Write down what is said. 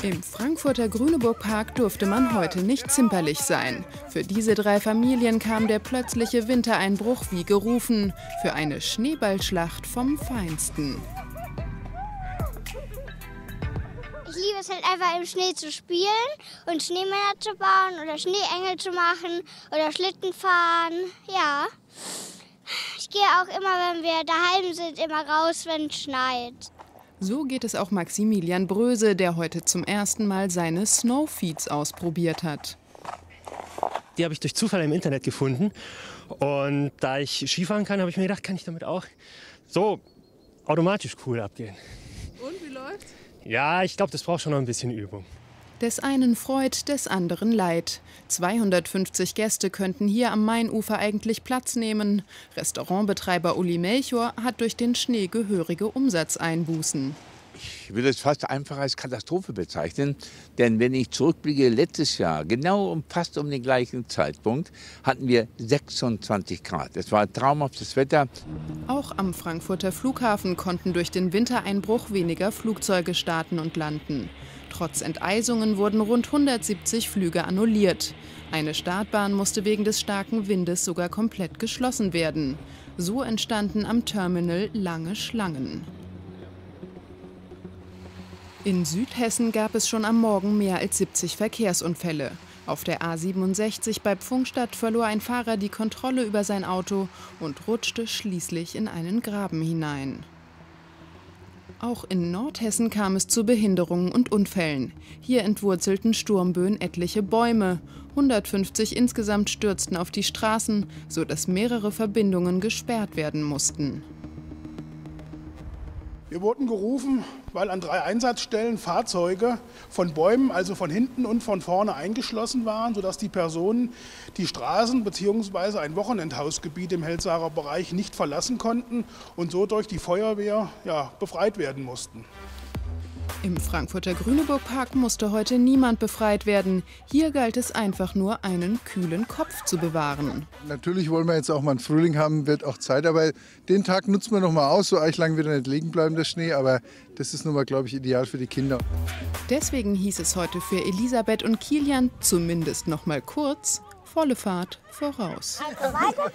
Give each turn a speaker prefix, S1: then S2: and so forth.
S1: Im Frankfurter Grüneburg-Park durfte man heute nicht zimperlich sein. Für diese 3 Familien kam der plötzliche Wintereinbruch wie gerufen. Für eine Schneeballschlacht vom Feinsten.
S2: Ich liebe es halt einfach im Schnee zu spielen und Schneemänner zu bauen oder Schneeengel zu machen oder Schlitten fahren. Ja. Ich gehe auch immer, wenn wir daheim sind, immer raus, wenn es schneit.
S1: So geht es auch Maximilian Bröse, der heute zum ersten Mal seine Snowfeeds ausprobiert hat.
S3: Die habe ich durch Zufall im Internet gefunden. Und da ich Skifahren kann, habe ich mir gedacht, kann ich damit auch so automatisch cool abgehen.
S1: Und wie läuft's?
S3: Ja, ich glaube, das braucht schon noch ein bisschen Übung.
S1: Des einen Freud, des anderen Leid. 250 Gäste könnten hier am Mainufer eigentlich Platz nehmen. Restaurantbetreiber Uli Melchior hat durch den Schnee gehörige Umsatzeinbußen.
S4: Ich würde es fast einfach als Katastrophe bezeichnen, denn wenn ich zurückblicke, letztes Jahr, genau fast um den gleichen Zeitpunkt, hatten wir 26 Grad. Es war traumhaftes Wetter.
S1: Auch am Frankfurter Flughafen konnten durch den Wintereinbruch weniger Flugzeuge starten und landen. Trotz Enteisungen wurden rund 170 Flüge annulliert. Eine Startbahn musste wegen des starken Windes sogar komplett geschlossen werden. So entstanden am Terminal lange Schlangen. In Südhessen gab es schon am Morgen mehr als 70 Verkehrsunfälle. Auf der A67 bei Pfungstadt verlor ein Fahrer die Kontrolle über sein Auto und rutschte schließlich in einen Graben hinein. Auch in Nordhessen kam es zu Behinderungen und Unfällen. Hier entwurzelten Sturmböen etliche Bäume. 150 insgesamt stürzten auf die Straßen, sodass mehrere Verbindungen gesperrt werden mussten.
S5: Wir wurden gerufen, weil an 3 Einsatzstellen Fahrzeuge von Bäumen, also von hinten und von vorne eingeschlossen waren, sodass die Personen die Straßen bzw. ein Wochenendhausgebiet im Helsacher Bereich nicht verlassen konnten und so durch die Feuerwehr befreit werden mussten.
S1: Im Frankfurter Grüneburg-Park musste heute niemand befreit werden. Hier galt es einfach nur, einen kühlen Kopf zu bewahren.
S6: Natürlich wollen wir jetzt auch mal einen Frühling haben, wird auch Zeit. Aber den Tag nutzen wir noch mal aus. So eigentlich lang wird er nicht liegen bleiben, der Schnee. Aber das ist nun mal, glaube ich, ideal für die Kinder.
S1: Deswegen hieß es heute für Elisabeth und Kilian zumindest noch mal kurz: volle Fahrt voraus.
S2: Also weiter